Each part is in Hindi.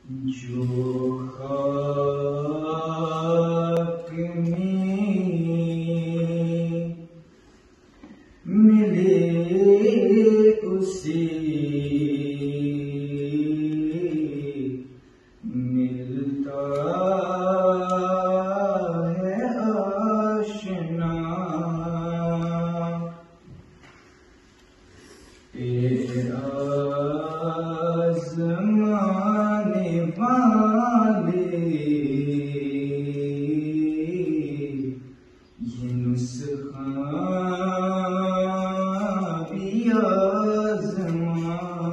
जो खाक में मिले उसे मिलता है आशना। आज़माने वाले ये नुस्खा भी आज़मा।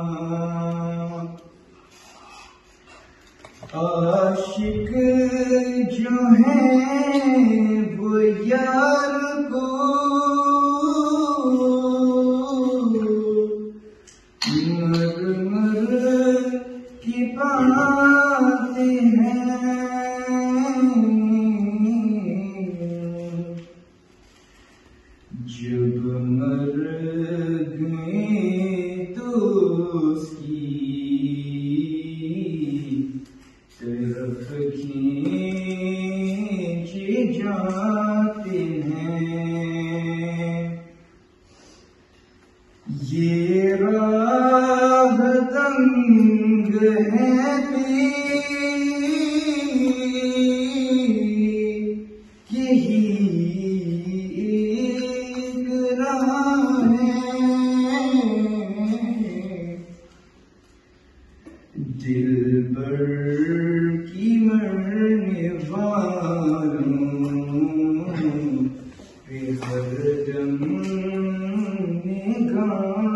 आशिक जो हैं वो यार को मर मर की पाते हैं। जब मर गए तो उसकी तरफ खींचे जाते हैं। ये राह तंग है यही एक राह है। दिलबर की मरने वालों पे हरदम निगाह